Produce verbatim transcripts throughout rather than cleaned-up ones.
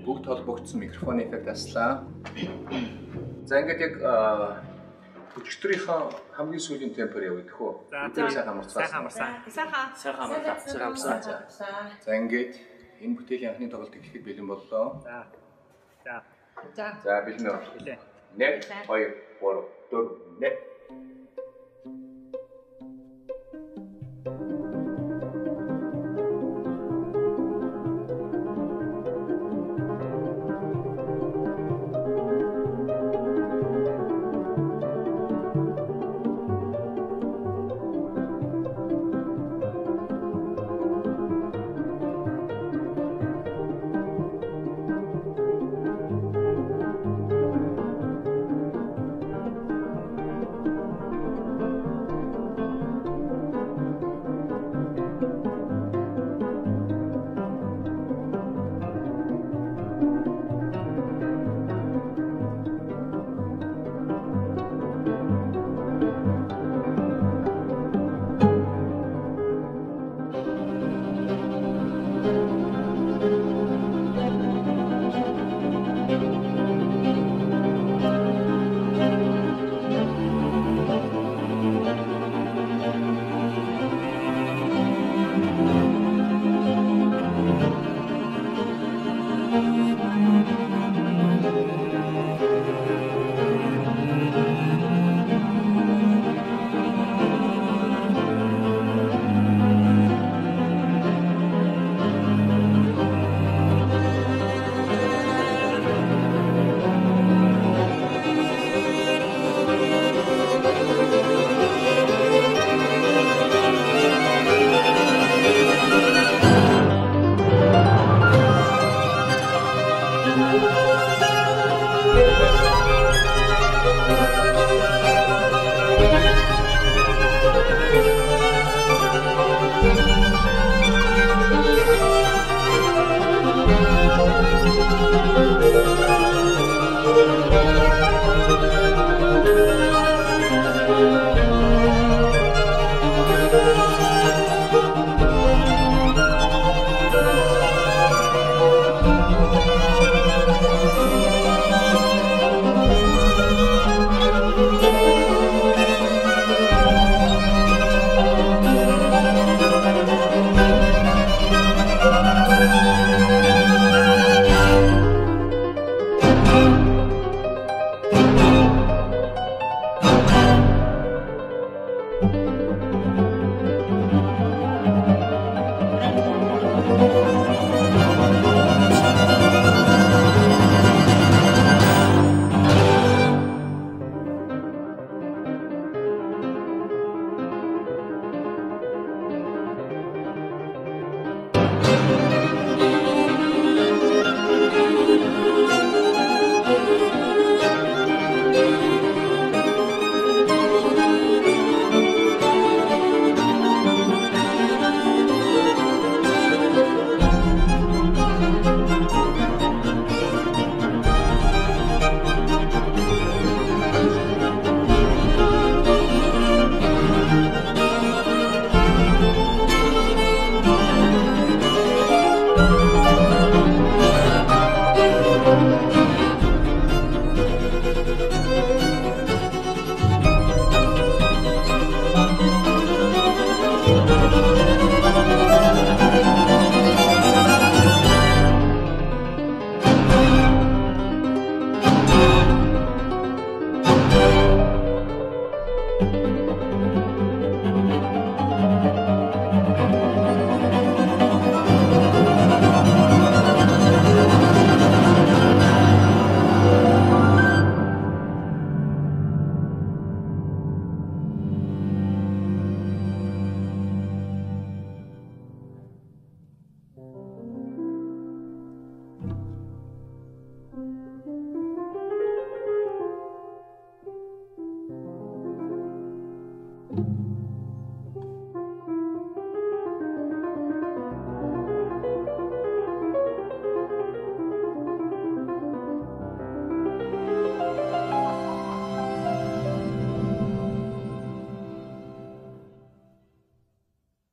бүгд толбогдсон микрофоны эффект таслаа. За ингээд яг өчигдрийнхаа хамгийн сүүлийн темпор явъя гэх үү? За сайн хамарсан. Сайн хамарсан. Сайхан. Сайхан хамарсан. Сайхан хамарсан. За ингээд энэ бүтээлийн анхны тоглолт эхлэхэд бэлэн боллоо. За. За. За. За бэлэн үү? Билээ. нэг, хоёр, гурав, дөрөв, нэг.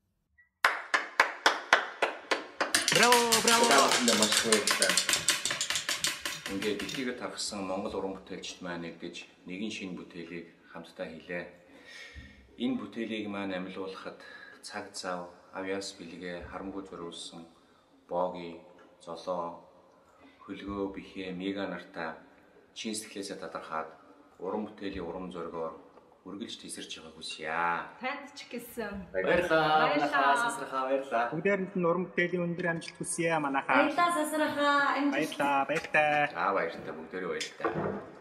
Браво, браво. Для Москвы, да. Ингээд дэлхийгээ тархсан Монгол уран бүтээлчд маань нэгдэж нэгэн шинэ бүтээлийг хамтдаа хийлээ. Энэ бүтээлийг маань амьлуулахад цаг зав, авьяас бэлгээ харамгүй зориулсан Боги, Зolo, Hulgo, Bekhee, Miga нартай чин сэтгэлээсээ талархаад уран бүтээлийн урам зоригоор үргэлж тесэрч байгааг хүсье. Танд ч гэсэн баярлалаа. Баярлалаа. Сансархаа баярлалаа. Бүгдээрэнд нь уран бүтээлийн өндөр амжилт хүсье манайхаа. Баярлалаа Сансархаа. Баярлалаа. Баяртай. За баяртай бүгдээрээ баяртай.